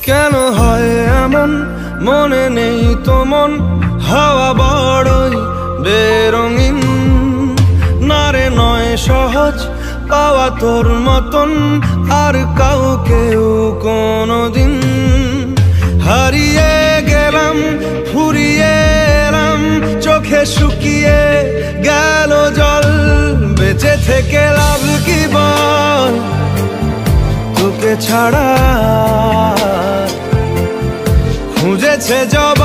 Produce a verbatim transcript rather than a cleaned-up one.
কেন হয় এমন মনে নেই তো মন হাওয়া বড়ই বেরঙিন না রে নয় সহজ পাওয়া তোর মতন আর কাউকেও কোনোদিন হারিয়ে গেলাম ফুরিয়ে এলাম চোখে শুকিয়ে গেল জল বেঁচে থেকে লাভ কি বল তোকে ছাড়া খুঁজেছে জবাব